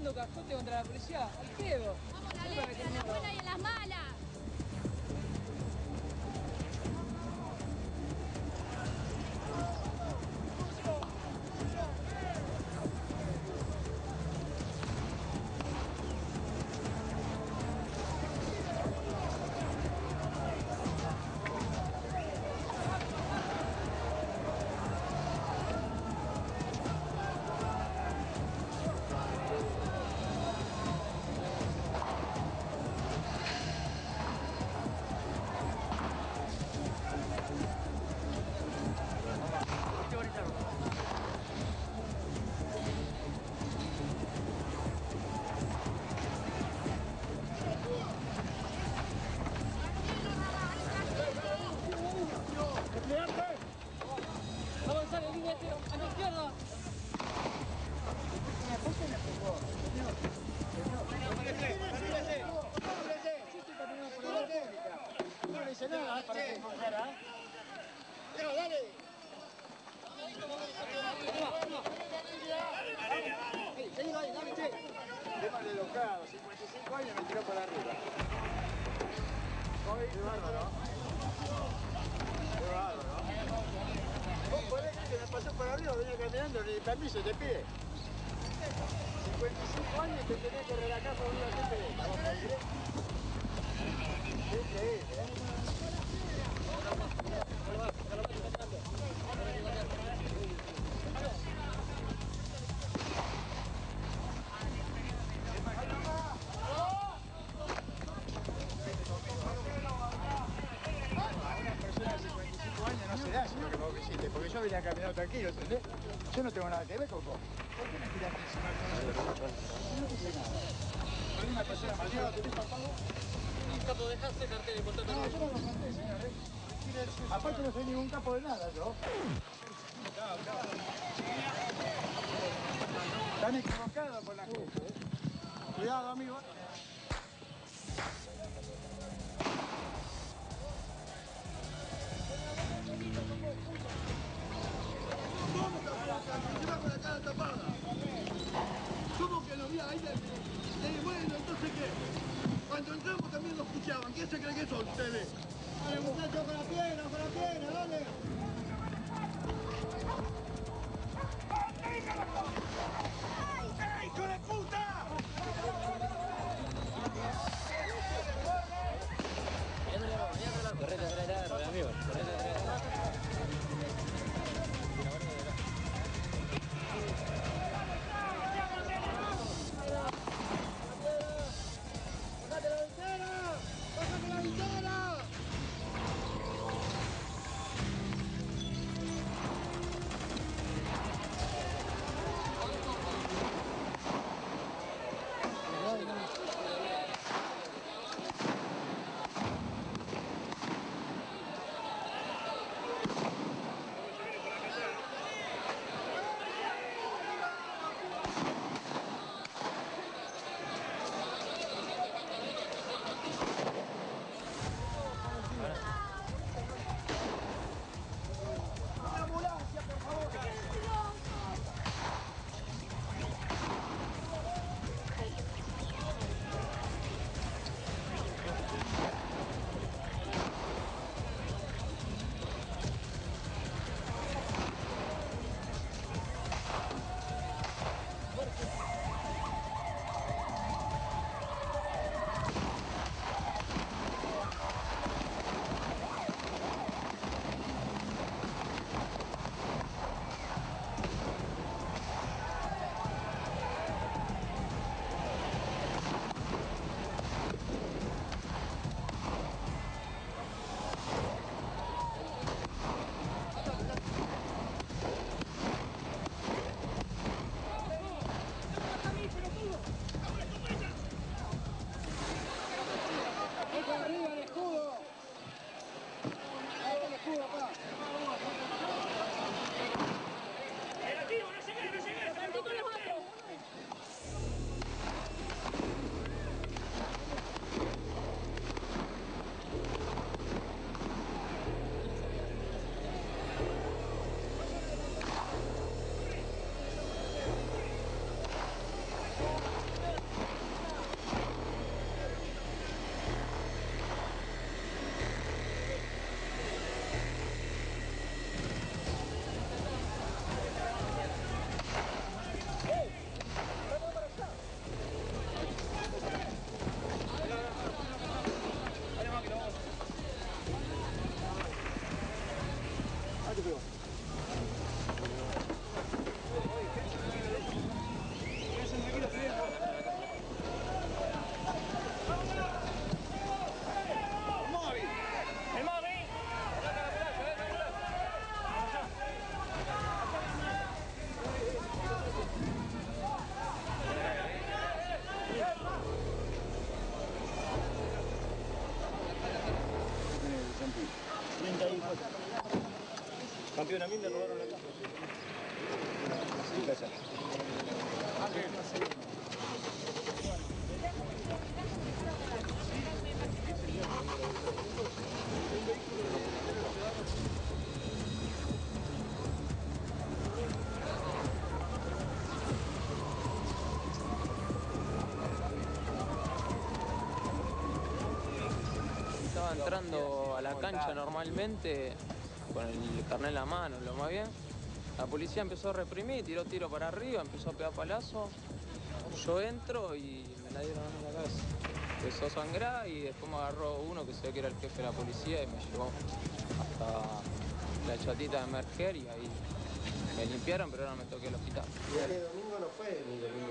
tirando cajote contra la policía. Al pedo. Vamos a la letra, en las buenas y en las malas. Avanzar en línea a la izquierda. No le dice nada para que encontrara. Dale. Seguilo ahí, dale, che. Tema de educado, 55 años me tiró para arriba. Qué bárbaro. Qué bárbaro. Vos podés creer que me pasó por arriba, venía caminando, ni permiso te pide. 55 años y te tenés que relajar por una gente de esta. ¿Vos podés creer? Qué increíble, ¿eh? Una persona de 55 años no se da sino que vos hiciste, porque yo venía caminando tranquilo, ¿entendés? Yo no tengo nada que ver con vos. ¿Por qué me tiraste encima? No te hice nada. Soy una persona mayor, ¿tenés papado? Capo, dejaste cartel importante. No, yo no lo conté, señor, ¿eh? Aparte no soy ningún capo de nada, yo. Están equivocados con la gente, ¿eh? Cuidado, amigo. ¿Cómo que encima con la cara tapada? ¿Cómo que lo vi ahí? Bueno, entonces ¿qué? Cuando entramos también nos escuchaban. ¿Qué se cree que son ustedes? Dale, muchachos, con la pierna, dale. ¡Ay, hijo de puta! Correte, amigo. ¡Bájate la ventana! a mí me robaron la casa. Sí, casa. Estaba entrando a la cancha normalmente con el carnet en la mano, lo más bien. La policía empezó a reprimir, tiró tiro para arriba, empezó a pegar palazos. Yo entro y me la dieron en la cabeza. Empezó a sangrar y después me agarró uno que se ve que era el jefe de la policía y me llevó hasta la chatita de Merger y ahí me limpiaron, pero ahora me toqué el hospital. Y este domingo no fue ni domingo.